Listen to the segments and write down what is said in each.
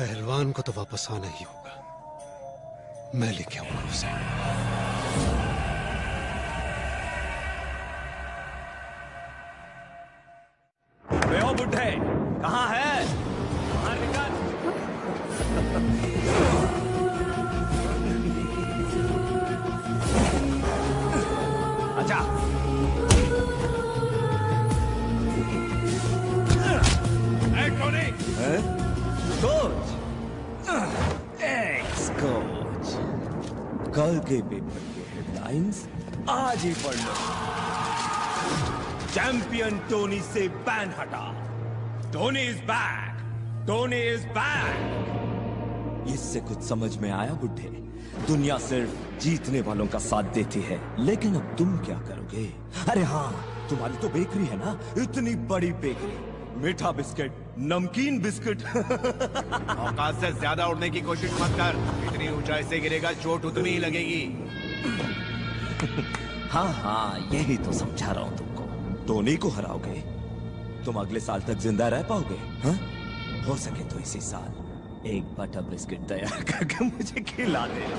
पहलवान को तो वापस आना ही होगा। मैं लेके आऊंगा उसे। ओ बुड्ढे, कहाँ है? बाहर निकल। अच्छा, टोनी। कोच, एक्स कोच, कल के पेपर के हेडलाइंस आज ही पढ़ लो। चैंपियन टोनी से बैन हटा। Tony is back. Tony is back. इससे कुछ समझ में आया बुड्ढे? दुनिया सिर्फ जीतने वालों का साथ देती है, लेकिन अब तुम क्या करोगे? अरे हाँ, तुम्हारी तो बेकरी है ना, इतनी बड़ी बेकरी, मीठा बिस्किट, नमकीन बिस्किट। औकात से ज्यादा उड़ने की कोशिश मत कर। इतनी ऊंचाई से गिरेगा, चोट उतनी ही लगेगी। हाँ हाँ, यही तो समझा रहा हूं तुमको। टोनी को हराओगे, तुम अगले साल तक जिंदा रह पाओगे? हाँ? हो सके तो इसी साल एक बटर बिस्किट तैयार करके मुझे खिला देना।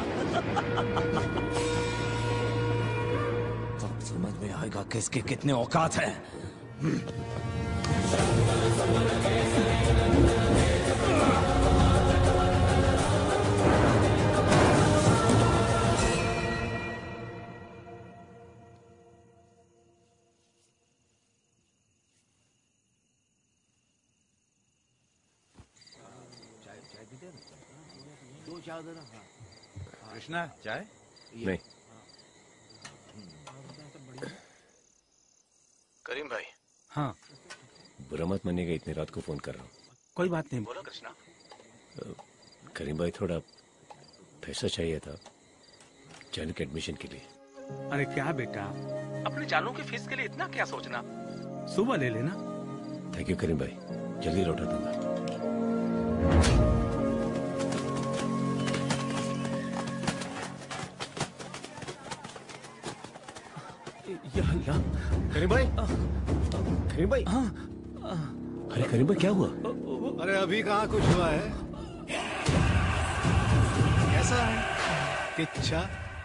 तब समझ में आएगा किसके कितने औकात है। कृष्णा, चाय? नहीं। करीम भाई। हाँ, बुरा मत मानिएगा, इतनी रात को फोन कर रहा हूँ। कोई बात नहीं, बोलो कृष्णा। करीम भाई, थोड़ा पैसा चाहिए था जानू के एडमिशन के लिए। अरे क्या बेटा, अपने जानू की फीस के लिए इतना क्या सोचना, सुबह ले लेना। थैंक यू करीम भाई, जल्दी लौटा दूंगा। या अल्लाह। करीम भाई, करीम भाई। अरे करीम भाई, क्या हुआ? अरे अभी कहाँ कुछ हुआ है? कैसा है किच्छा?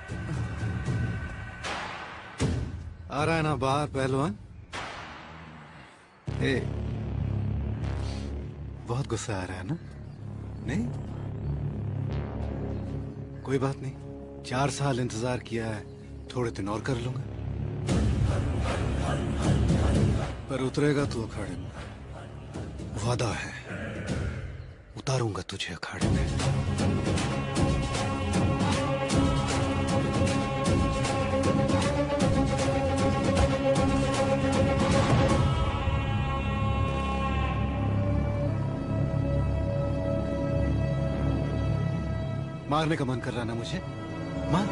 आ रहा है ना बाहर पहलवान? बहुत गुस्सा आ रहा है ना? नहीं, कोई बात नहीं, 4 साल इंतजार किया है, थोड़े दिन और कर लूंगा। पर उतरेगा तू अखाड़े में, वादा है, उतारूंगा तुझे अखाड़े में। मारने का मन कर रहा ना मुझे? मार।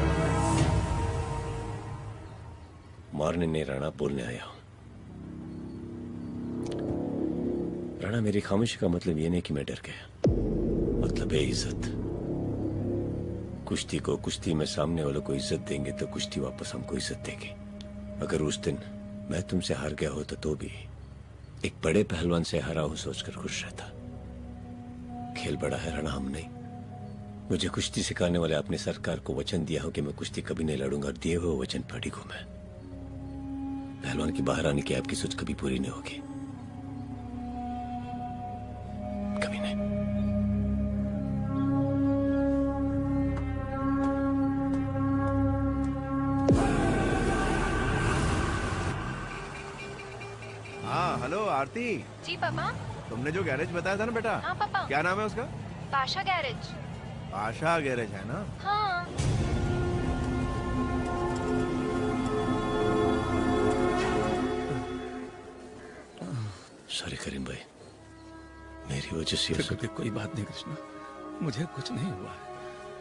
मारने नहीं राणा, बोलने आया हूं। राणा, मेरी खामोशी का मतलब ये नहीं कि मैं डर गया, मतलब है इज्जत। कुश्ती को कुश्ती में सामने वालों को इज्जत देंगे तो कुश्ती वापस हमको इज्जत देगी। अगर उस दिन मैं तुमसे हार गया होता तो भी एक बड़े पहलवान से हारा हूं सोचकर खुश रहता। खेल बड़ा है राणा, हम नहीं। मुझे कुश्ती सिखाने वाले अपने सरकार को वचन दिया हो कि मैं कुश्ती कभी नहीं लड़ूंगा, और दिए हुए वचन पर अडिग हूं मैं। पहलवान की बाहर आने की आपकी सोच कभी पूरी नहीं होगी, कभी नहीं। हाँ, हेलो आरती। जी पापा। तुमने जो गैरेज बताया था ना बेटा? हाँ पापा। क्या नाम है उसका? पाशा गैरेज। आशा गैरेज है ना? हाँ। सॉरी करीम भाई, मेरी वजह से कोई बात नहीं कृष्णा, मुझे कुछ नहीं हुआ है।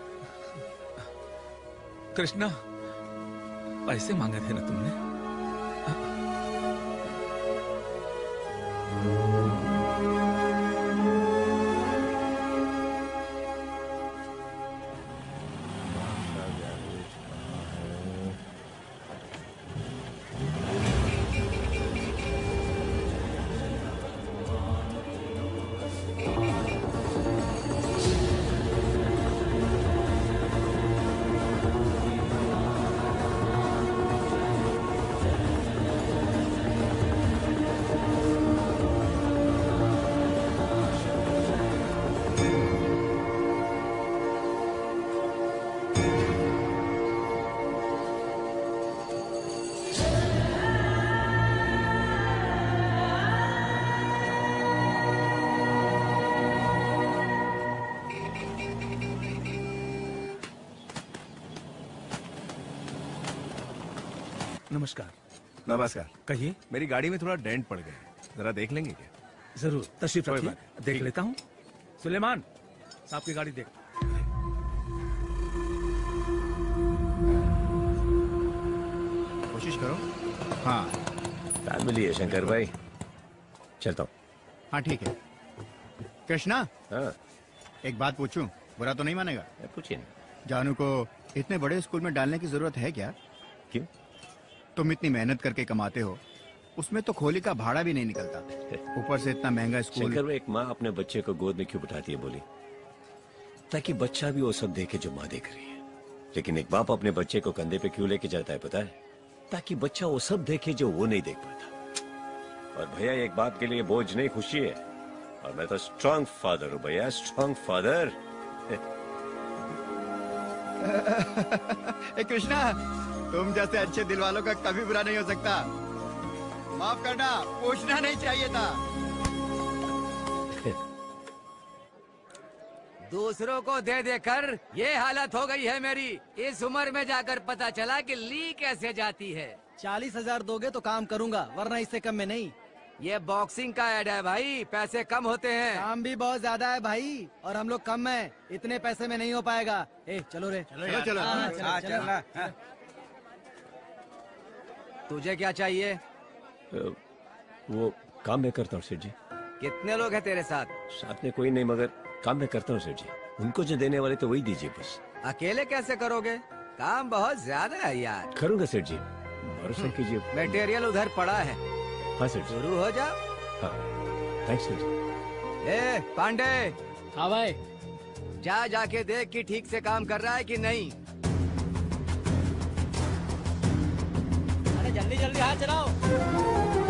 कृष्णा, पैसे मांगे थे ना तुमने? नमस्कार। नमस्कार। कहिए। मेरी गाड़ी में थोड़ा डेंट पड़ गया है, जरा देख लेंगे क्या? जरूर, तशरीफ कोई रखिए, बात नहीं। देख ठीक। लेता हूँ। सुलेमान, साहब की गाड़ी देख। कोशिश करो। हाँ फैमिली है शंकर भाई, चलता हूँ। हाँ ठीक है। कृष्णा, हाँ एक बात पूछूं, बुरा तो नहीं मानेगा? पूछिए ना। जानू को इतने बड़े स्कूल में डालने की जरूरत है क्या? क्यों? तुम इतनी मेहनत करके कमाते हो, उसमें तो खोली का भाड़ा भी नहीं निकलता, ऊपर से इतना महंगा स्कूल। शंकर भाई, एक माँ अपने बच्चे को गोद में क्यों बिठाती है बोली? ताकि बच्चा भी वो सब देखे जो माँ देख रही है। लेकिन एक बाप अपने बच्चे को कंधे पे क्यों लेके जाता है पता है? ताकि बच्चा वो सब देखे जो वो नहीं देख पाता। और भैया, एक बाप के लिए बोझ नहीं, खुशी है। और मैं तो स्ट्रांग फादर हूँ भैया, स्ट्रांग फादर। कृष्णा, तुम जैसे अच्छे दिल वालों का कभी बुरा नहीं हो सकता। माफ करना, पूछना नहीं चाहिए था। दूसरों को दे देकर ये हालत हो गई है मेरी। इस उम्र में जाकर पता चला कि ली कैसे जाती है। 40,000 दोगे तो काम करूंगा, वरना इससे कम में नहीं। ये बॉक्सिंग का ऐड है भाई, पैसे कम होते हैं। काम भी बहुत ज्यादा है भाई, और हम लोग कम हैं, इतने पैसे में नहीं हो पाएगा। ए चलो रे, चलो चलो। चलो। तुझे क्या चाहिए? वो काम मैं करता हूँ सेठ जी। कितने लोग हैं तेरे साथ? साथ में कोई नहीं, मगर काम मैं करता हूँ सेठ जी। उनको जो देने वाले तो वही दीजिए बस। अकेले कैसे करोगे? काम बहुत ज्यादा है यार। करूंगा सेठ जी, भरोसा कीजिए। मटेरियल उधर पड़ा है, हाँ सेठ जी। शुरू हो जा। हाँ थैंक्स सेठ जी। ए पांडे, हाँ भाई। जाके देख कि ठीक से काम कर रहा है कि नहीं। अरे जल्दी जल्दी हाथ चलाओ।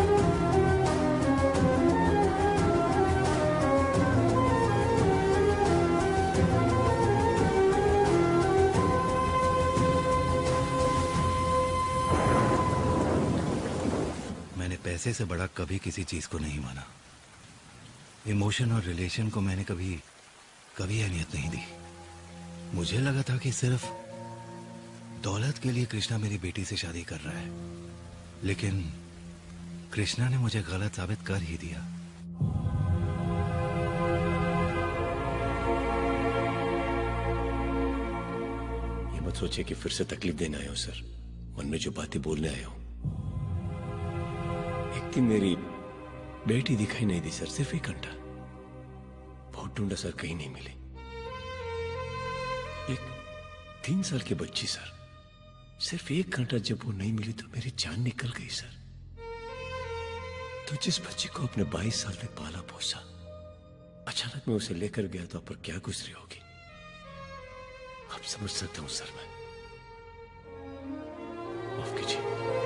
मैंने पैसे से बड़ा कभी किसी चीज को नहीं माना। इमोशन और रिलेशन को मैंने कभी अहमियत नहीं दी। मुझे लगा था कि सिर्फ दौलत के लिए कृष्णा मेरी बेटी से शादी कर रहा है, लेकिन कृष्णा ने मुझे गलत साबित कर ही दिया। ये मत सोचिए कि फिर से तकलीफ देने आया हूं सर, मन में जो बातें बोलने आया हूं। एक दिन मेरी बेटी दिखाई नहीं दी सर, सिर्फ 1 घंटा। बहुत ढूंढा सर, कहीं नहीं मिली। एक 3 साल की बच्ची सर, सिर्फ 1 घंटा जब वो नहीं मिली तो मेरी जान निकल गई सर। तो जिस बच्ची को अपने 22 साल में पाला पोसा, अचानक मैं उसे लेकर गया तो आप पर क्या गुजरी होगी आप समझ सकता हूं सर। मैं माफ कीजिए।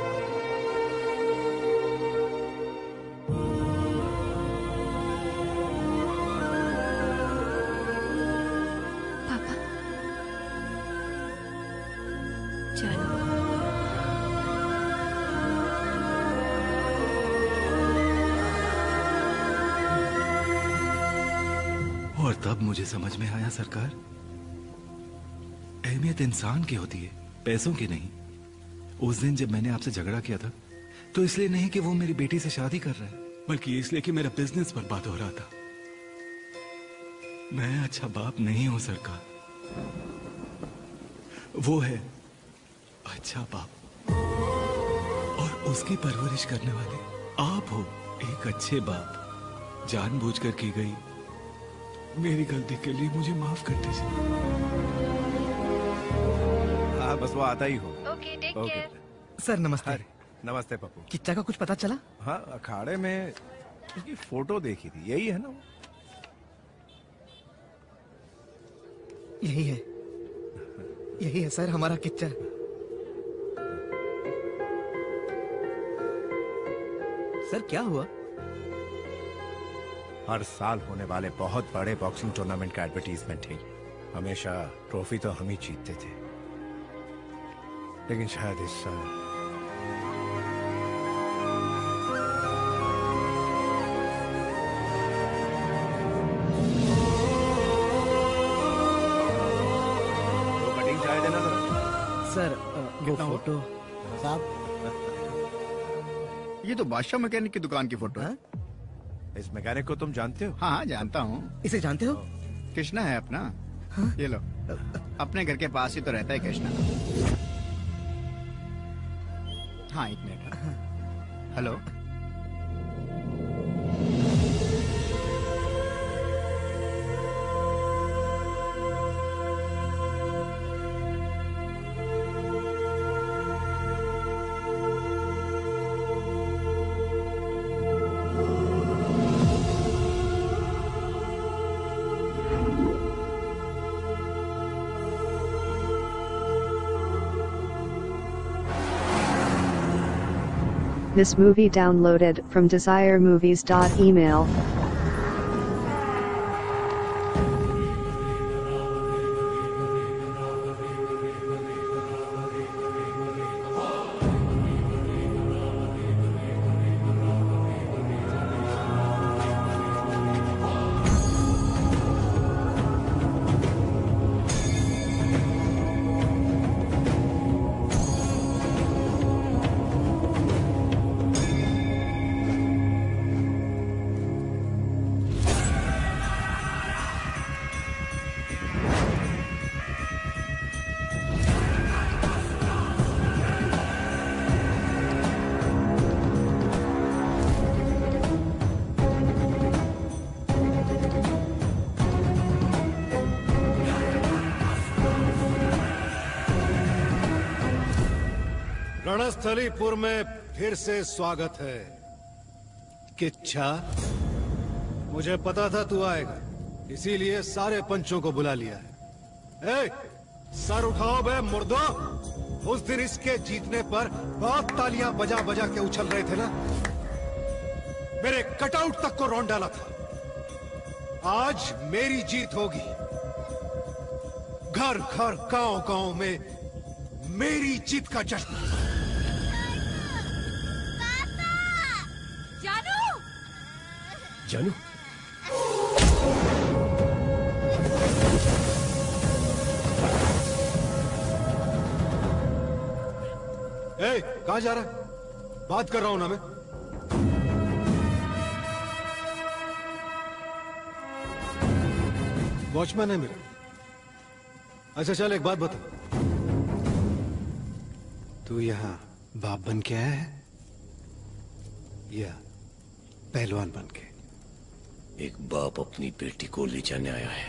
पापा, चलो। और तब मुझे समझ में आया सरकार, अहमियत इंसान की होती है, पैसों की नहीं। उस दिन जब मैंने आपसे झगड़ा किया था तो इसलिए नहीं कि वो मेरी बेटी से शादी कर रहा है, बल्कि इसलिए कि मेरा बिजनेस बर्बाद हो रहा था। मैं अच्छा बाप नहीं हूं सरकार, वो है अच्छा बाप, और उसकी परवरिश करने वाले आप हो एक अच्छे बाप। जानबूझकर की गई मेरी गलती के लिए मुझे माफ कर दीजिए। हाँ बस वो आता ही हो। Okay, take okay. Care. Sir नमस्ते। अरे नमस्ते पप्पू। किच्चा का कुछ पता चला? हाँ, अखाड़े में उसकी फोटो देखी थी, यही है ना वो? यही है सर, हमारा किच्चा। सर क्या हुआ? हर साल होने वाले बहुत बड़े बॉक्सिंग टूर्नामेंट का एडवर्टीजमेंट है। हमेशा ट्रॉफी तो हम ही जीतते थे, लेकिन शायद इस साल तो कटिंग चाहे देना जरा। सर वो कितना हुआ? फोटो साहब ये तो बादशाह मैकेनिक की दुकान की फोटो है। इस मैकेनिक को तुम जानते हो? हाँ जानता हूँ। इसे जानते हो? कृष्णा है अपना। ये लो, अपने घर के पास ही तो रहता है कृष्णा। हाँ 1 minute. Hello. This movie downloaded from desiremovies.email. Ranasthalipur में फिर से स्वागत है। किच्छा, मुझे पता था तू आएगा, इसीलिए सारे पंचों को बुला लिया है। ए, सर उठाओ बे मुर्दो। उस दिन इसके जीतने पर बहुत तालियां बजा बजा के उछल रहे थे ना, मेरे कटआउट तक को रौंद डाला था। आज मेरी जीत होगी। घर घर गांव गांव में मेरी जीत का जश्न। जानू, ए, कहां जा रहा है? बात कर रहा हूं ना मैं। वॉचमैन है मेरे। अच्छा चल एक बात बता, तू यहां बाप बन के आया है या पहलवान बन के? एक बाप अपनी बेटी को ले जाने आया है।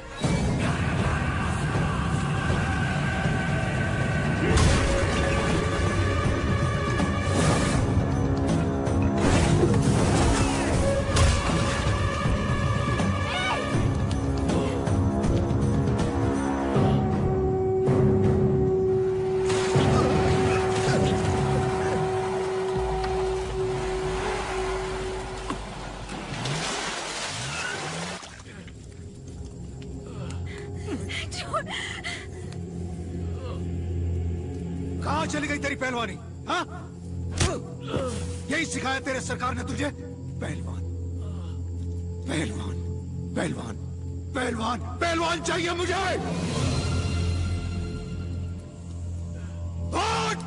कहां चली गई तेरी पहलवानी? हाँ? यही सिखाया तेरे सरकार ने तुझे? पहलवान, पहलवान, पहलवान, पहलवान, पहलवान चाहिए मुझे। भाग!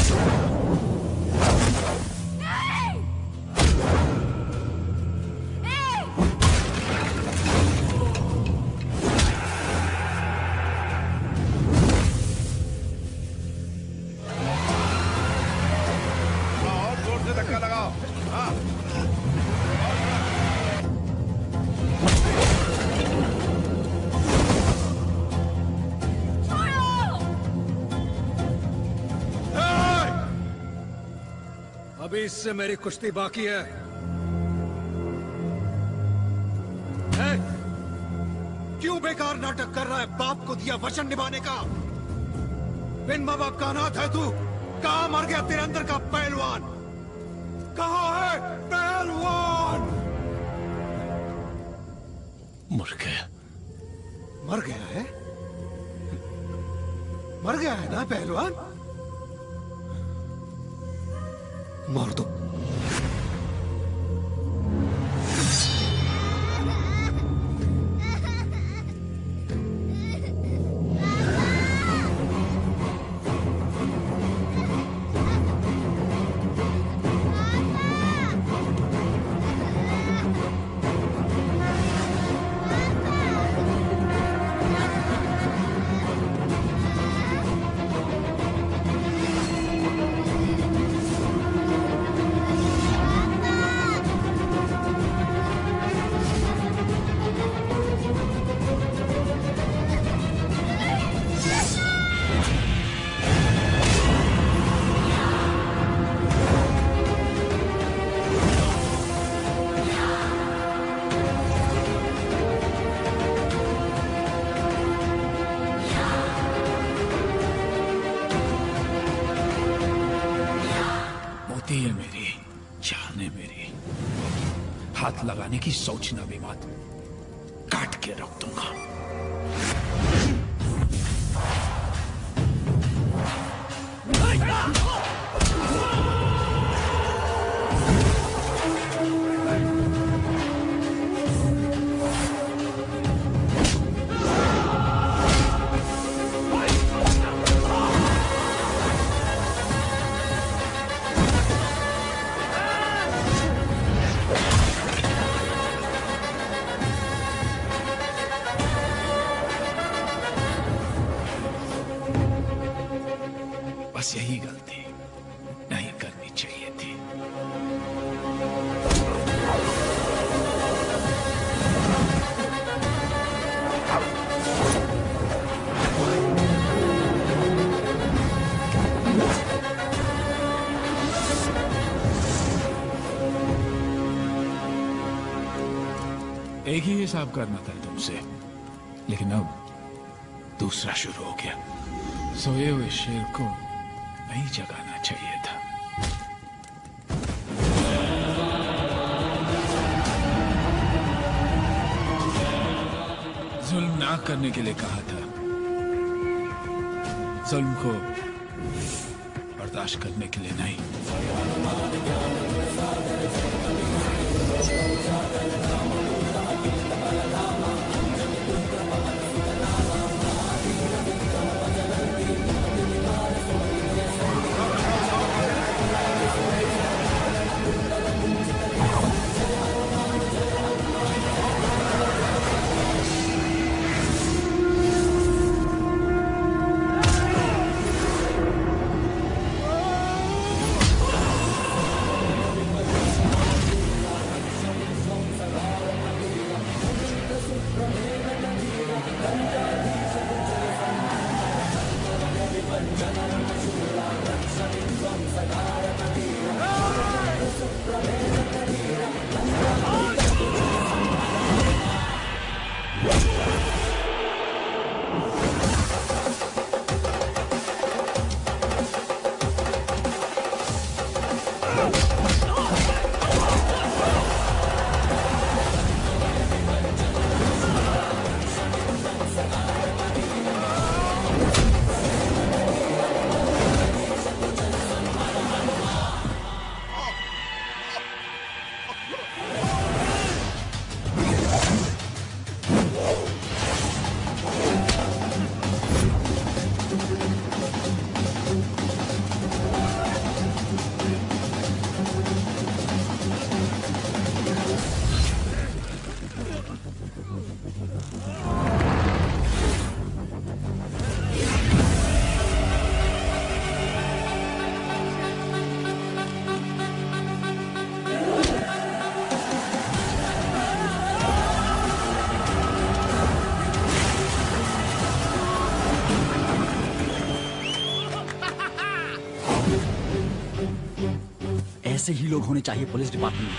अभी इससे मेरी कुश्ती बाकी है। क्यों बेकार नाटक कर रहा है? बाप को दिया वचन निभाने का। बिन मां बाप का अनाथ है तू। कहां मर गया तेरे अंदर का पहलवान? कहां है पहलवान? मर गया। मर गया है? मर गया है ना पहलवान? मार दो। जगाने की सोचना भी मत, काट के रख दूंगा। बस यही गलती नहीं करनी चाहिए थी। एक ही हिसाब करना था तुमसे, लेकिन अब दूसरा शुरू हो गया। सोए हुए शेर को नहीं जगाना चाहिए था। जुल्म ना करने के लिए कहा था, जुल्म को बर्दाश्त करने के लिए नहीं। ऐसे ही लोग होने चाहिए पुलिस डिपार्टमेंट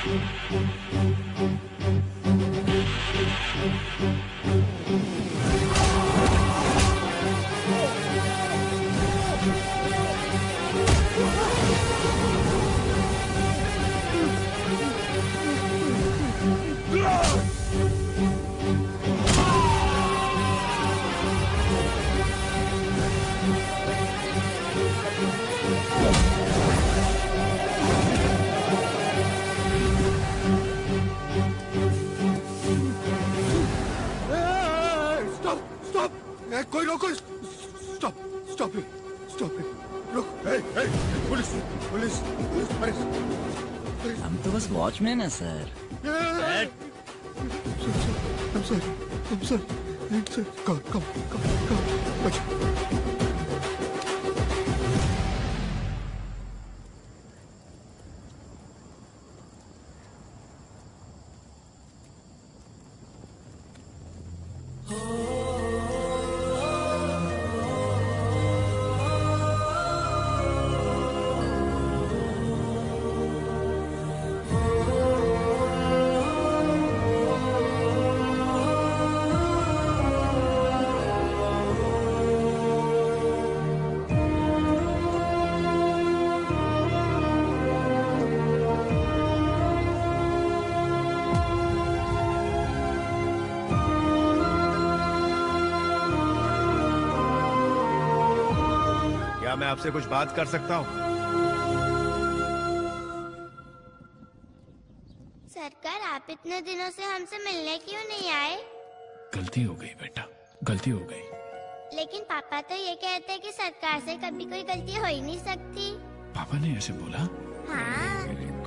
कोई रोको, स्टॉप स्टॉप स्टॉप रुक, पुलिस पुलिस पुलिस। हम तो बस वॉचमैन है सर। I'm sorry. Come. क्या मैं आपसे कुछ बात कर सकता हूँ? सरकार, आप इतने दिनों से हमसे मिलने क्यों नहीं आए? गलती हो गई बेटा, गलती हो गई। लेकिन पापा तो ये कहते हैं कि सरकार से कभी कोई गलती हो ही नहीं सकती। पापा ने ऐसे बोला? हाँ।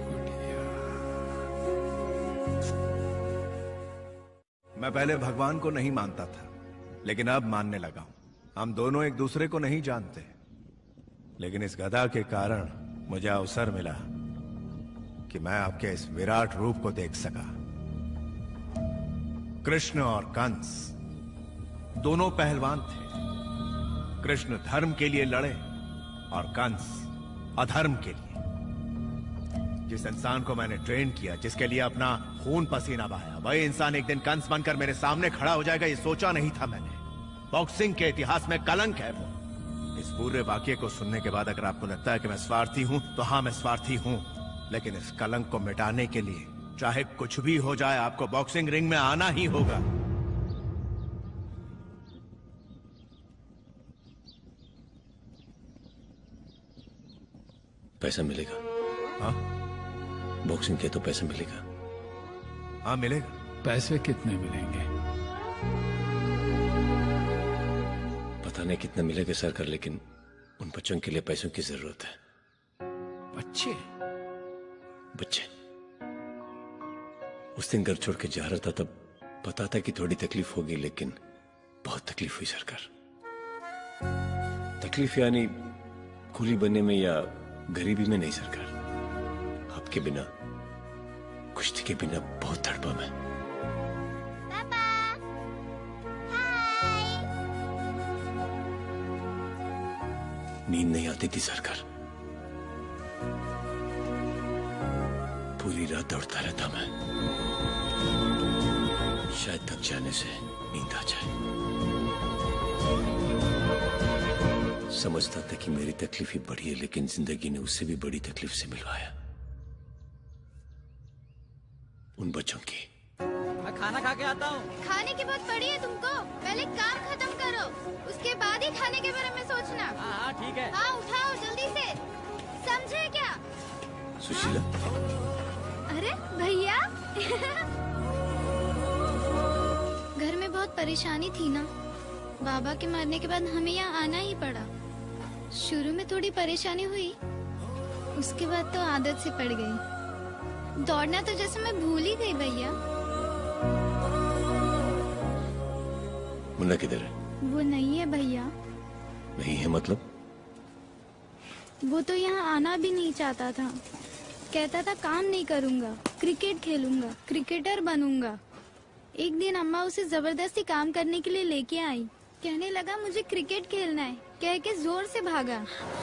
मैं पहले भगवान को नहीं मानता था, लेकिन अब मानने लगा हूं। हम दोनों एक दूसरे को नहीं जानते, लेकिन इस गधा के कारण मुझे अवसर मिला कि मैं आपके इस विराट रूप को देख सका। कृष्ण और कंस दोनों पहलवान थे। कृष्ण धर्म के लिए लड़े और कंस अधर्म के लिए। जिस इंसान को मैंने ट्रेन किया, जिसके लिए अपना खून पसीना बहाया, वही इंसान एक दिन कंस बनकर मेरे सामने खड़ा हो जाएगा, ये सोचा नहीं था मैंने। बॉक्सिंग के इतिहास में कलंक है वो। इस पूरे वाक्य को सुनने के बाद अगर आपको लगता है कि मैं स्वार्थी हूं, तो हाँ, मैं स्वार्थी हूं। लेकिन इस कलंक को मिटाने के लिए चाहे कुछ भी हो जाए, आपको बॉक्सिंग रिंग में आना ही होगा। पैसा मिलेगा? हाँ, बॉक्सिंग के तो पैसा मिलेगा। हाँ मिलेगा। पैसे कितने मिलेंगे? पता नहीं कितना मिलेगा सरकार, लेकिन उन बच्चों के लिए पैसों की जरूरत है। बच्चे? बच्चे। उस दिन घर छोड़ के जा रहा था, तब पता था कि थोड़ी तकलीफ होगी, लेकिन बहुत तकलीफ हुई सरकार। तकलीफ यानी कूली बनने में या गरीबी में नहीं सरकार, आपके बिना, कुश्ती के बिना बहुत तड़पा मैं। पापा, हाय। नींद नहीं आती थी सरकार, पूरी रात दौड़ता रहता मैं। शायद थक जाने से नींद आ जाए। समझता था कि मेरी तकलीफ ही बड़ी है, लेकिन जिंदगी ने उससे भी बड़ी तकलीफ से मिलवाया, उन बच्चों की। मैं खाना खा के आता हूँ। खाने की बात पड़ी है तुमको? पहले काम खत्म करो, उसके बाद ही खाने के बारे में सोचना। हाँ ठीक है। हाँ उठाओ जल्दी से, समझे क्या? सुशीला। अरे भैया। घर में बहुत परेशानी थी ना, बाबा के मरने के बाद हमें यहाँ आना ही पड़ा। शुरू में थोड़ी परेशानी हुई, उसके बाद तो आदत से पड़ गई। दौड़ना तो जैसे मैं भूल ही गई भैया। मुन्ना किधर है? वो नहीं है भैया। नहीं है मतलब? वो तो यहाँ आना भी नहीं चाहता था। कहता था काम नहीं करूँगा, क्रिकेट खेलूंगा, क्रिकेटर बनूंगा। एक दिन अम्मा उसे जबरदस्ती काम करने के लिए लेके आई। कहने लगा मुझे क्रिकेट खेलना है, कह के जोर से भागा।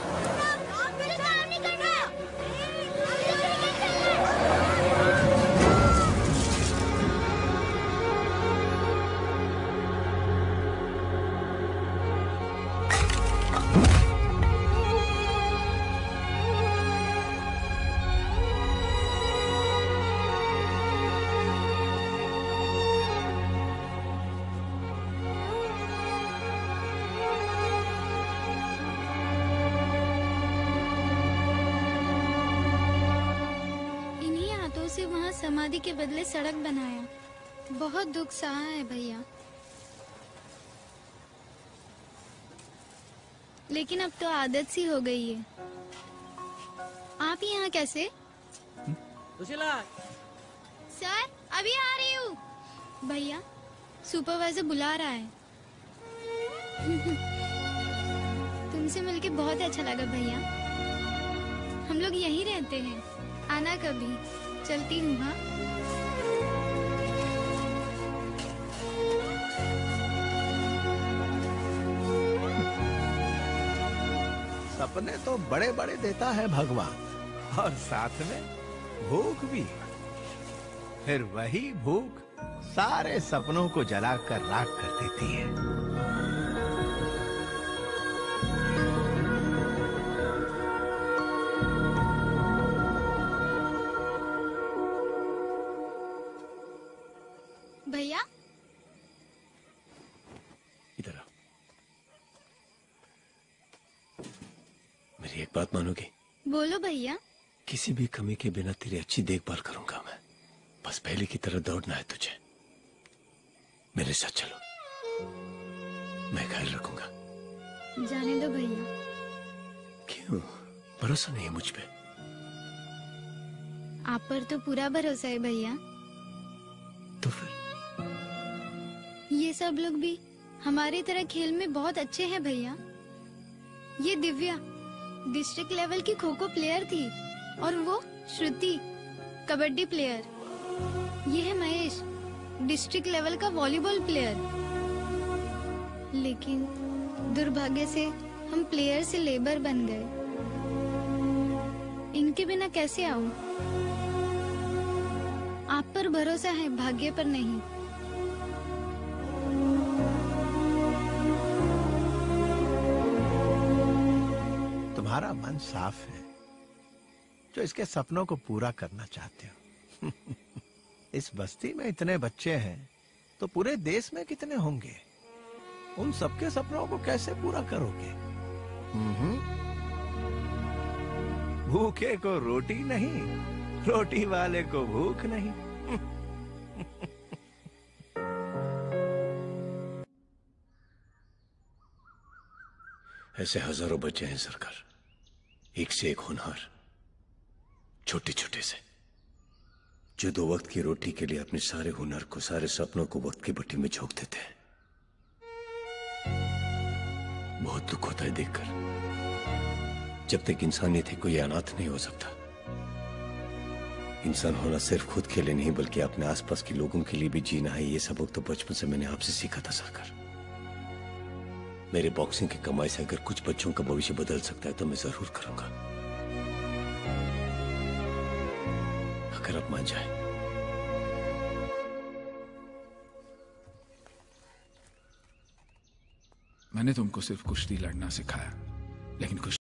वहाँ समाधि के बदले सड़क बनाया। बहुत दुख सहा है भैया, लेकिन अब तो आदत सी हो गई है। आप यहाँ कैसे? सुशीला। सर अभी आ रही हूँ। भैया सुपरवाइजर बुला रहा है। तुमसे मिलके बहुत अच्छा लगा भैया। हम लोग यहीं रहते हैं, आना कभी। चलती हूँ। हाँ सपने तो बड़े बड़े देता है भगवान, और साथ में भूख भी। फिर वही भूख सारे सपनों को जलाकर राख कर देती है। भैया इधर आओ। मेरी एक बात मानोगी? बोलो भैया। किसी भी कमी के बिना तेरी अच्छी देखभाल करूंगा मैं। बस पहले की तरह दौड़ना है तुझे। मेरे साथ चलो, मैं ख्याल रखूंगा। जाने दो भैया। क्यों? भरोसा नहीं है मुझ पे? आप पर तो पूरा भरोसा है भैया। तो फिर? ये सब लोग भी हमारी तरह खेल में बहुत अच्छे हैं भैया। ये दिव्या डिस्ट्रिक्ट लेवल की खो खो प्लेयर थी और वो श्रुति कबड्डी प्लेयर। ये है महेश डिस्ट्रिक्ट लेवल का वॉलीबॉल प्लेयर। लेकिन दुर्भाग्य से हम प्लेयर से लेबर बन गए। इनके बिना कैसे आऊं? आप पर भरोसा है, भाग्य पर नहीं। तुम्हारा मन साफ है जो इसके सपनों को पूरा करना चाहते हो। इस बस्ती में इतने बच्चे हैं तो पूरे देश में कितने होंगे? उन सबके सपनों को कैसे पूरा करोगे? भूखे को रोटी नहीं, रोटी वाले को भूख नहीं। ऐसे हजारों बच्चे हैं सरकार, एक से एक होनहार, छोटे छोटे से, जो दो वक्त की रोटी के लिए अपने सारे हुनर को, सारे सपनों को वक्त की भट्टी में झोंक देते हैं। बहुत दुख होता है देखकर। जब तक इंसानियत है कोई अनाथ नहीं हो सकता। इंसान होना सिर्फ खुद के लिए नहीं बल्कि अपने आसपास के लोगों के लिए भी जीना है। ये सबक तो बचपन से मैंने आपसे सीखा था सरकार। मेरे बॉक्सिंग की कमाई से अगर कुछ बच्चों का भविष्य बदल सकता है तो मैं जरूर करूंगा, अगर आप मान जाए। मैंने तुमको सिर्फ कुश्ती लड़ना सिखाया, लेकिन कुश्ती